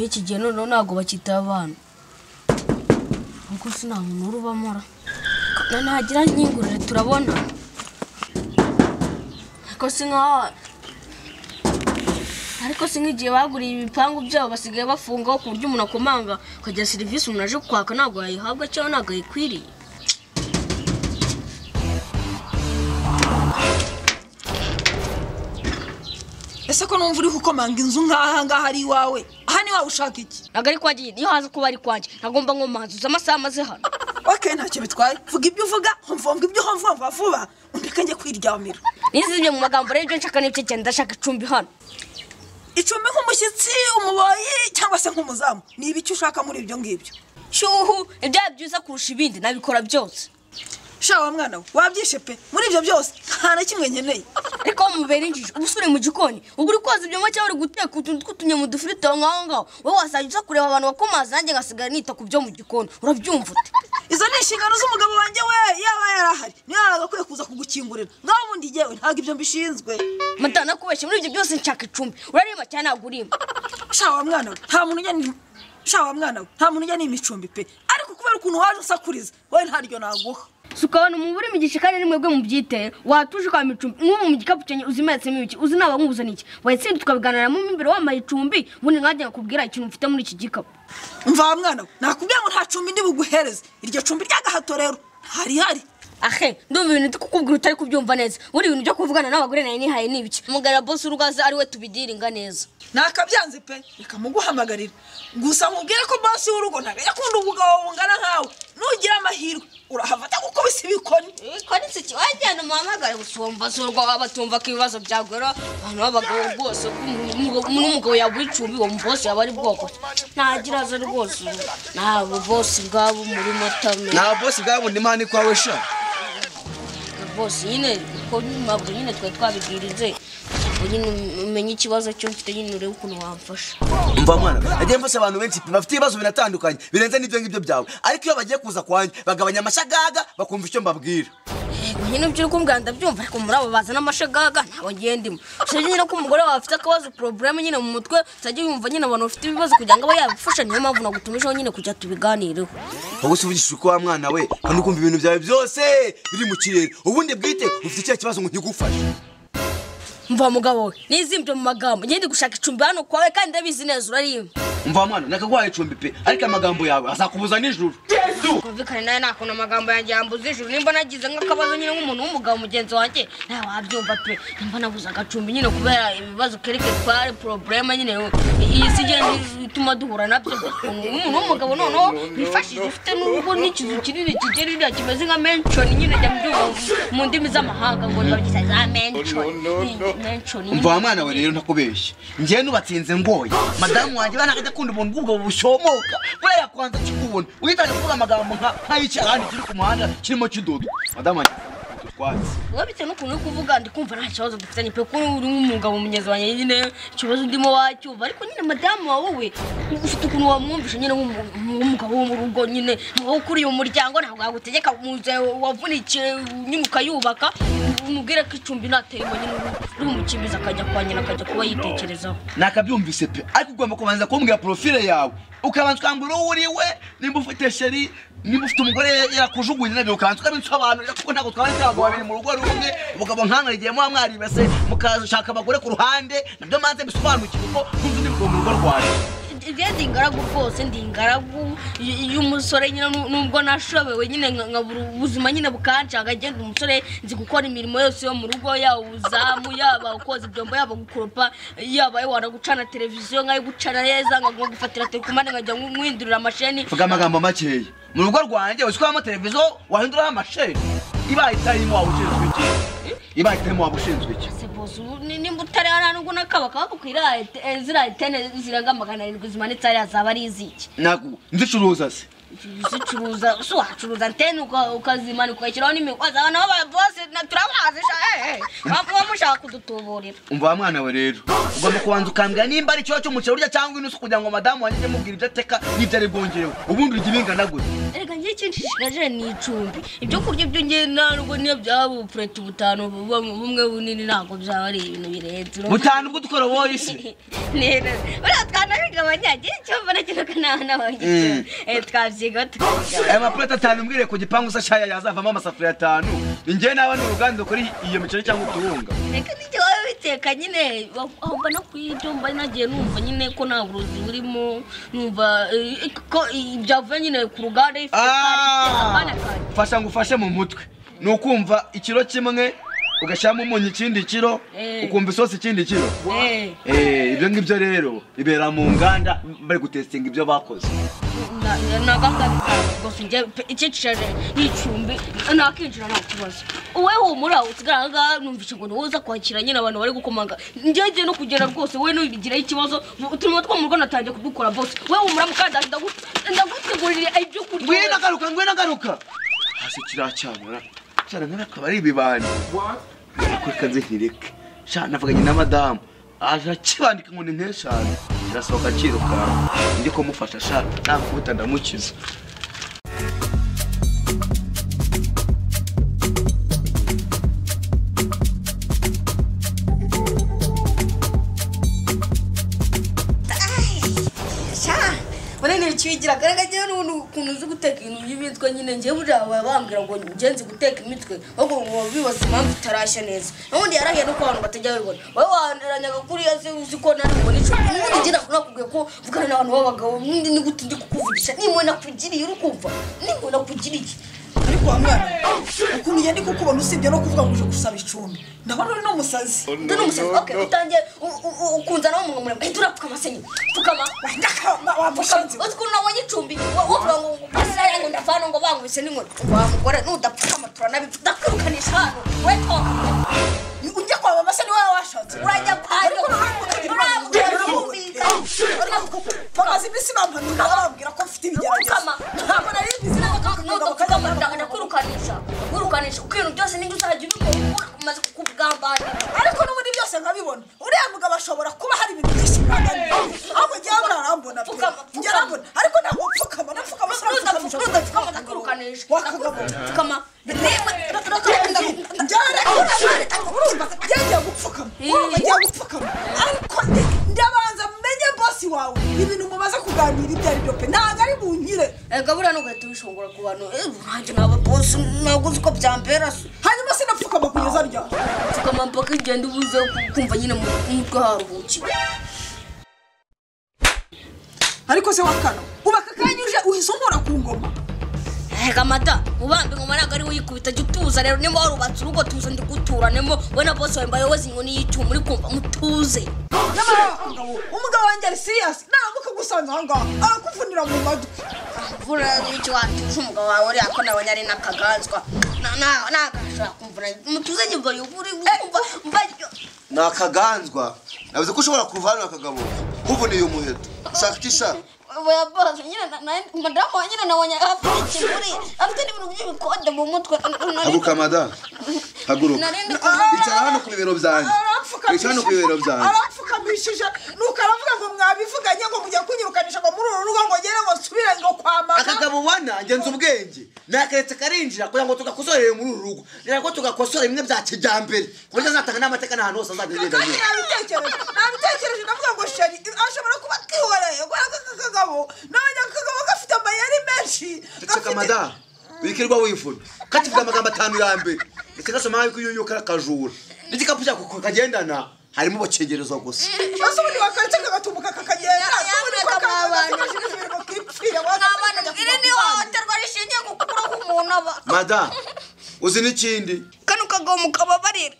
iki gihe none ntago bakitaba abana kuko sina muntu urubamora ntagira nyingurire turabona ariko singiye baguriye ibipangu byabo basigaye bafungaho ku buryo umuntu akomanga akagira serivisi umuntu aje kwaka ntago yayihabwa cyangwa ntago yikwiriye. Ese ko numva uri kukomanga inzu nkaha ngaha ari iwawe aha ni wawe ushaka iki? Ntago ari kwanjye iyo haza kuba ari kwanjye ntagomba nkomanzuza amasaha maze hano. Okay ntacyo bitwaye vuga ibyo uvuga mvomva ibyo mvomva vuba undeke njye kwiryamira. Nizibye mu magambo rero nshaka n'ibyo cyane ndashaka icumbi hano. Icumbi nk'umushyitsi umuboyi cyangwa se nk'umuzamu ni ibiki ushaka muri ibyo ngibyo? Shuhu ibyo byiza kurusha ibindi nabikora byose. Shawa mwana we wabyishe pe muri ibyo byose nta na kimwe nkeneye. Ariko mubere injiji ubusure mu gikoni ubwo uri koza ibyo macye uri guteka utuntu twutunye mu dufirito ngaho wowe wasajya kureba abantu bakomaza nanjye ngasigara nita ku byo mu gikoni urabyumva ute? Izo ni inshingano z'umugabo wanjye we yaba yarahari niyo agakwiye kuza kugukingurira ngaho ubundi yewe ntabwo ibyo mbishinzwe. Matana kubeshya muri ibyo byose nshaka icumbi urarima cyane nagurima. Shawa mwana we nta muntu ujya n'imicumbi pe ariko kubera ukuntu waje usakuriza wowe ntaryo naguha. Sukabona umuburi migisha kandi nimwe bwe mu byiteye watuje kwa micumbi nk'ubu mu gikapu cyenye uzimetse ibiki uzi naba nkuzana iki wayitsinda tukabiganira mu imbere wamaye icumbi ubundi nkajya nakubwira ikintu mfite muri iki gikapu. Mva mwana we nakubwira ngo nta cumbi ndi buguhereze iryo cumbi ry'agahato rero hari ahe ndumva ibintu tukukubwira utari kubyumva neza uri ibintu byo kuvugana n'abagore naye nihaye nibiki umugara boss urugaza ari we tubidiringa neza. Nakabyanze pe reka muguhamagarira gusa mubwire ko boss y'urugo ntaga yakunda ubugabo bungana nkawe nugira amahirwe urahavata kuko bisibikoni siki wajyana muhamagare gusomba surwa abatumva ko ibibazo byagora abantu babagabo rwose n'umugabo yabwicumbi uwo boss yabari bwoko ntagira aza rwose nabo boss bwabo muri Matame na boss bwabo ndi mani kwawe sha boss nyine ko mabwo nyine twabibwirize nyine umenye ikibazo cyo mfite nyine urebe ukuntu wamfasha. Mva mwana agiye mfasha abantu benshi bafite ibibazo binatandukanye birenze n'ibyo ngibyo byawe ariko iyo bagiye kuza kwanje bagabanya amashagaga bakumva icyo mbabwira. Nyine byo uri kumbwira ndabyumva ariko muri abo bazana amashagaga ntabwo ngendimo usije nyine ko umugore wawe afite akabazo problem nyine mu mutwe sajye yumva nyine abantu bafite ibibazo kugira ngo bayabafasha niyo mpamvu nagutumishaho nyine kujya tubiganireho. Wowe uvugisha uko wa mwana we kandi ukumva ibintu byawe byose biri mu kirere ubundi bwite ufite icyo kibazo ngo nkigufashe. Mva mugabo we nizimbye mu magambo ngende gushaka icumbi hano kwawe kandi ndabizi neza urarima. Mva mwana nakagwaye icumbi pe ariko amagambo yawe azakubuza nijuru. Kumvikana naye nakona amagambo yanjye yambuza ijuru nimba nagize nk'akabazo nyine nk'umuntu w'umugabo mugenzi wanjye nawe wabyumva pe nimba nabuza agacumbi nyine kubera ibibazo kereke tware problem nyine iyi sigera ituma duhura nabyo umuntu w'umugabo noneho bifashije ufite n'ubwo n'ikizu kinini kigerira kimeze nka mention nyine jya mu ndimi z'amahanga ngo babyita za mention. Mva mwana we rero ntakubeshye ngiye nubatsinze ngoye madamu wanjye banakajya kunda umuntu bw'ubwo bushomoka bura yakwanza kikubona uhitaje kuvuga amagambo nk'ayiki ahandi kiri ku muhanda kirimo kidodo madamu wanjye twatsi wabite n'ukuntu uri kuvuga ndi kumva nta kibazo dufitanye pe ko uri nk'umugabo munyezi wanjye nyine ikibazo ndimo wacyumva ariko nyine madamu wawe we ufite ukuntu wamwumvisha nyine nk'umugabo wo mu rugo nyine wowe ukuriye umuryango ntabwo yagutegeka muze wavunikiye nyine ukayubaka umubwire ko icumbi nateyemo nyine uri umukimbiza akajya kwa nyina akajya kuba yitekerezaho. Nakabyumvise pe ariko ugomba kubanza kumbwira profile yawe ukabanza ukambura uwo uriwe nimba ufite sheri nimba ufite umugore yakujugunye nabyo ukanza ukabinsobanurira kuko ntabwo twabanje abagabo babiri mu rugo rumwe ubugabo nkanga igihe muba mwaribese mukashaka abagore ku ruhande nabyo manze bisobanukirwa uko ntunze n'ibigomba mu rugo rwawe. Ndi ingaragu rwose ndi ingaragu y'umusore nyine nubwo nashobewe nyine nkabura ubuzima nyine bukancaga agenda umusore nzi gukora imirimo yose yo mu rugo yaba ubuzamu yaba ukoza ibyombo yaba gukoropa yaba wara gucana televiziyo nkayo gucana neza nkago gufatira telekomande nkajya mwindurira amasheni. Vuga amagambo makeya mu rugo rwanjye usikwamo televiziyo wahinduraho amasheni ibaye itarimo wawushinzwe iki ibaye itarimo wabushinzwe iki nimba utari hano nubwo nakabaka bakukwira zira tene ziraga 700 zimanitse ari azaba ari iziki nago nzicuruza se zicuruza so acuruza tene ukazimana ukayikiraho n'imikwaza abana baba bose naturabaze bamushaka kudutuburira. Umva mwana we rero ugomba kubanza ukambwira nimba ari cyo mucyo urya cyangwa inusu kugira ngo madamu wanjye mubwira ibyo ateka n'ibyo ari bwongereho ubundi urya ibingana gute. Erega njye kinshishikaje ni icumbi ibyo kurya byo nge narwo niyo byaba preti butano bumwe bunini ntago byaba ari ibintu birenze butano bwo dukora wowe isi nera baratwana bigabanya cyo mbona kino kana wanjye twavyiga tukavuga aya mapreti atanu mbwire ku gipangu sa shaya yazavamo amasafuriya 5 inge naba n'uruganda kuri iyo miceri cyangwa utuhunga reka nijye wawe biteka nyine ahubwo no kwijumba nagiye numva nyine ko nta burozi burimo numva ko ibyavuye nyine ku ruganda fasha ngufashe mu mutwe nukumva ikiro kimwe ugashyamo umunyu ikindi kiro ukumva isosi ikindi kiro ibyo ngibyo rero ibera mu nganda bari gutestinga ibyo bakoze gose njye icyiciraje n'icumbi nakinjira nta kibazo wowe humura usigaraga numvishe ngo woza kwakira nyine abantu bari gukomanga njye no kugera rwose wowe nubigiraho ikibazo turimo two mu rugo natangiye kudukora boss wowe humura mukanda ndagutegurira ibyo kurya ngwena garuka hasi kiracyamura cyane nk'akaba ari ibibandi ko kanze hireke sha navuganye na madame aje kibandika ngo ni nk'eshanu irasohoka kiruka ndi ko mufasha sha nakubuta ndamukiza Chigira garagaje n'umuntu kunuze guteka ibintu y'ibitwe nyine nje burawe bambwira ngo ngenzi guteka imitwe ahubwo ngo bibose impamvu itarashya neza n'undi yarahiye no kwabantu batajya bibona wowe wanderanyaga kuri yase uziko nari ngo nico n'undi ngira nakubwiye ko vugana n'abantu b'abagabo n'undi ni gute ndi kukuvugisha nimwe nakugiriye urukumva nimwe nakugiriye ariko mwana ukuntu yandi kukubona usibye no kuvuga ngo uje gusaba icumbi ndabona uri no musazi ndi no musazi okay utangiye ukunza nawo mu murembe turapfuka amasenyi pfukama wamushanze ukuntu nabonye icumbi wovuga ngo basa yango ndavana ngo bangwise n'inkoni wa mugore nudapfukama turanabipfuka kwirukanisha hano weto ujya kwa mama se ni wawe washatse urajya kwayo pamaze imisi bampanura bababwira ko mfite ibigeragezo ntabwo nari mbizi ndakurukanisha ukintu byose ninjye uzajya ubikora umaze kukugambana ariko n'ubundi byose nkabibona uriya mugabo ashobora kuba hari ibintu byinshi mwaganye ahubwo njyewe murarambona njye arambona ariko ntabwo upfukama napfukama nudapfukama ndakurukanisha pfukama njye gupfukama ariko ndabanza menye bosi wawe ibintu mumaze kuganira ibyo ari byo pe ntabwo ari bunkire ega buriya ntugahita ubishongora ku bantu nanjye naba bosi ntabwo uzi ko byambera se hanyuma sinapfukama kugeza ryari pfukama mpaka igenda ubuze kumva nyine mu mutwe haruhukiwe ariko se wakana ubaka kanyuje uhise unkora ku ngoma ega mata ubambe ngoma ntabwo ari uyikubita jya utuza rero nimba warubatse urugo tuza ndi guturanemo we na bosi wawe mbaye woze inkoni y'icyuma uri kumva mutuze umugabo wanjye ari serious naramuka gusanga aha ngaha arakuvunira mu matwi vura icyo watuje umugabo wawe uriya ko nabonye ari n'akaganzwa nagashobora kumvura mutuze nyumva yuburi kumva mbaryo ni akaganzwa navuze ko ushobora kuvana akagabo kuvuniye umuheto shaka iki shaka oya bosi nyine madamu wa nyine nabonye afite ikiburi afite n'ibintu by'ibikode mu mutwe haguruka madamu haguruka icara hano ku bibero byanjye icara hano ku bibero byanjye arapfukamishije nuko aravuga ngo mwabivuganye ngo mujya kunyirukanisha ngo muri uru rugo ngo ngere ngo nsubire ngo kwa mama akagabo ubona ngenza ubwenge nakaretse karinjira kugira ngo tugakosorere muri uru rugo rero ko tugakosora bimwe bya kijyambere ku buryo azatanga n'amateka n'ahantu hose azagenda nabitekereje ndavuga ngo sheri ashobora kuba twihoreye kubera ko akagabo nabonye akagabo gafite amayeri menshi ceceka madamu wikirwa wivuna kativuga amagambo 5 ya mbere ndetse gasoma yuko yuyuka akajura n'igikapu cyako kagendana harimo bocengerezo gusa bose ubundi wakaretse kagatumbuka kakagenda madamu uzi n'ikindi kano kagabo mukababarira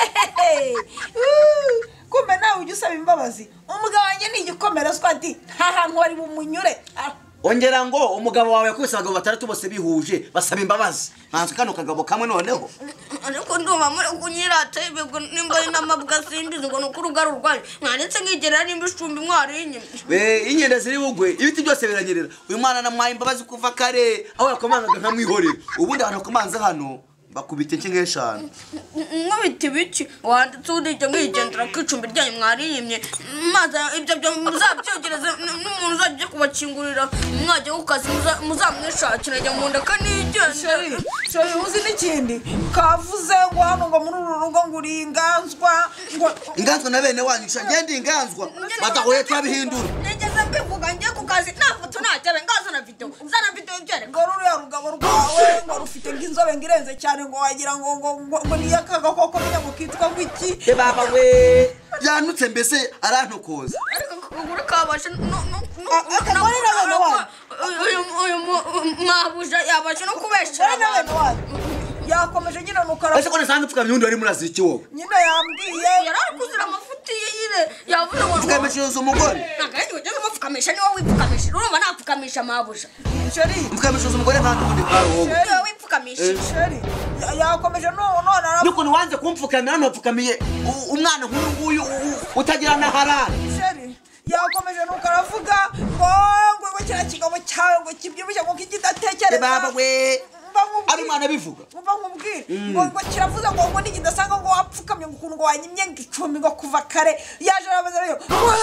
kumbe nawe ujya usaba imbabazi umugabo wanjye ni igikomerezwa ati nta hantu wari bumunyure ongera ngo umugabo wawe yakubise abagabo 3 bose bihuje basaba imbabazi ntanzwe kano kagabo kamwe noneho ariko ndumva muri kunyirata ibego nimba ari namabwa sindize ngo nuko urugaru rwaje mwaretse nkigerera nimba icumbi mwarinye inyenda ziri bugwe ibiti byose biranyerera uyu mwana namwaye imbabazi kuva kare aho yakomangaga nkamwihorera ubundi abantu komanza hano bakubita iki nk'eshanu nkubita ibiki wanditse urije nkigendera ku icumbi ryanyu mwariyimye maze ibyo byo muzabyogereza n'umuntu uzajya kubakingurira mwajya ku kazi muzamwishakira ajya mu nda kanigende sheri uzi n'ikindi kavuze ngo hano ngo muri uru rugo ngo uri inganzwa ngo inganzwa na bene wanyu ngende inganzwa badahoye twabihindura nigeze mbivuga njye ku kazi nta foto ntacyane ngazo na video zana video ibyere ngo ruriya rugabo rwawe ngo rufite ng'inzobe ngirenze cyane ngo wagira ngo niyo kagakoko ngo kitwa gwiki baba we yanutse mbese arantokoza ariko kugura kabasha akagore n'abana wanyu uyu mabuja yabasha no kubesha n'abana wanyu yakomeje nyine nukara ese ko nasanze upfukamye undi wari muraziki wowe nyine yambwiye yarari kuzira amafuti yire yavuze ngo upfukamisha umugore nagaje ujye mupfukamisha niwe wipfukamisha urumva napfukamisha mabuja sheri upfukamisha umugore nta n'ubundi bwari wowe niwe wipfukamisha sheri yakomeje none nukuntu wanze kumfukamira hano wapfukamiye umwana nk'uyu nguyu utagira n'aharara sheri yakomeje nuko aravuga ngo kiriya kigabo cyawe ngo kibyibushye ngo kidatekereza baba we ari umwana bivuga umva nkubwire ngo kiravuze ngo nigidasanga ngo wapfukamye ngo ukuntu ngo wanyimye ngicumi ngo kuva kare yaje arabaza rero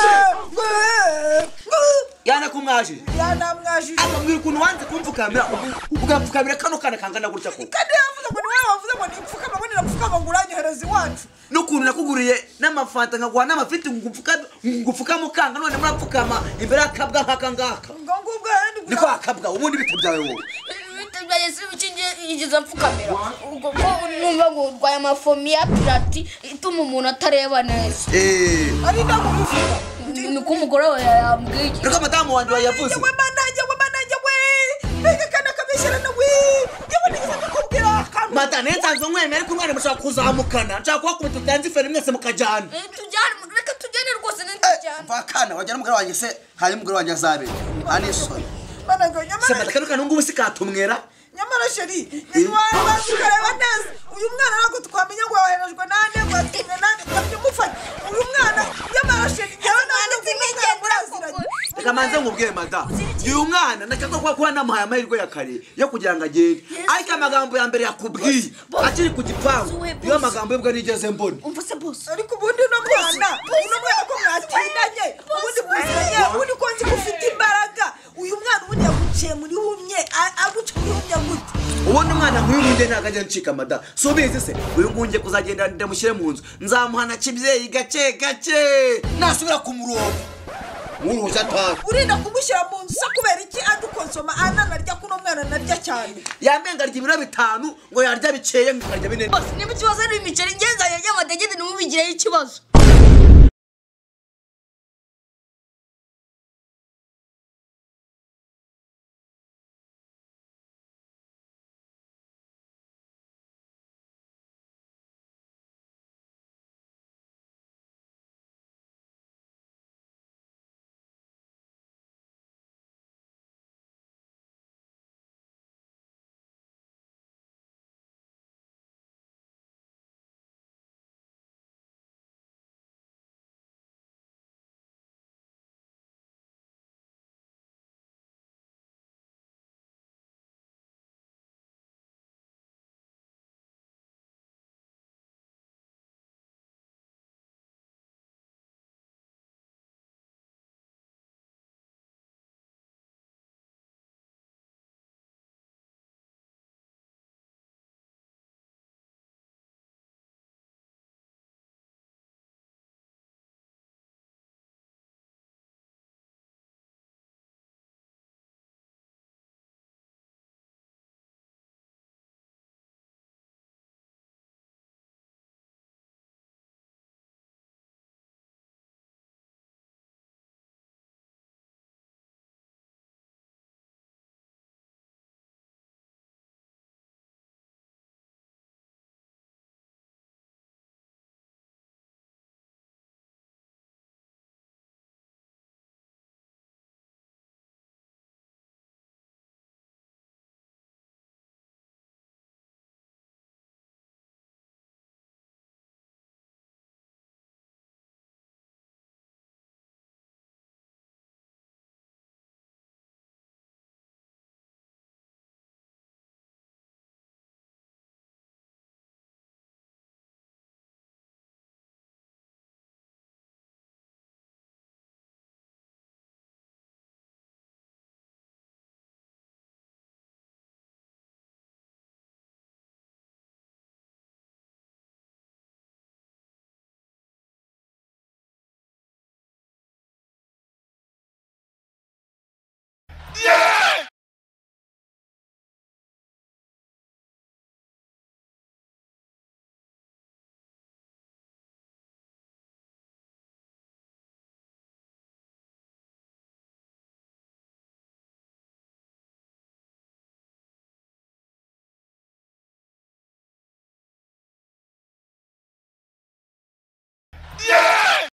yanakumwaje yanamwaje akambwira ukuntu wanze kumfukamira ugapfukamira kano kana kangana gutya ko kandi yavuze ngo niwe wavuze ngo nipfukama ngo nirapfukama ngo uranyohereza iwacu n'ukuntu nakuguriye n'amafanta nkaguha n'amafiti ngupfukama ukanga none murapfukama imbere y'akabwa nk'aka ngaka ngo ngubwo niko akabwa ubundi bite byawe wowe byageze bikingiye yigize apfukamira ubwo numva ngo urwaye amafomi ya pirati ituma umuntu atareba neza ari ndakubivuga niko umugore we yambwiye niko madamu wanjye wayavuze we manajye mbega kana kabishyira na we yewe nigeze kukubwira akantu madame nsanzwe nkwemera ariko umwana mushaka kuzamukana nshaka kubakubita utanze ifere mwese mukajyana tujyane reka tujyane rwose ntitujyane vakana wajyana umugore wanjye se hanyuma umugore wanjye azabe anisoni nyamara se madakano kana ngubu sikatumwera nyamara sheri wabanza ukareba neza uyu mwana ntabwo twamenya ngo waherejwe nande ngo yatumwe nande twabyumufata uyu mwana nyamara sheri njyewe nanditse nk'umwana muraziranye reka manze nkubwire madamu uyu mwana ndashaka kuba namuhaye amahirwe ya kare yo kugira ngo agende ariko amagambo ya mbere yakubwiye akiri ku gipangu niyo magambo y'ubwo nigeze mbona umva se boss ariko ubundi uno mwana ko mwatindanye ubundi mwizanye ubundi ko nzi ko ufite imbaraga uyu mwana ubundi yaguciye muri humye aguca muri humye gute ubundi umwana nk'uyu nguyu ntabwo ajya ncika madamu si ubizi se uyu nguyu ngiye kuzagenda ndamushyire mu nzu nzamuhana kibyeyi gake gake nasubira ku murongo uruhushya atanga urinda kumushyira mu nzu se kubera iki adukonsoma ananarya kuno mwana narya cyane yamenga arya ibiro 5 ngo yarya bikeye ngo akarya 4 niba ikibazo ari imiceri ngenzanye y'amadegede ntimubigireho ikibazo